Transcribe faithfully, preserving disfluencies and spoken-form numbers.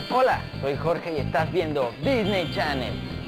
Hola, soy Jorge y estás viendo Disney Channel.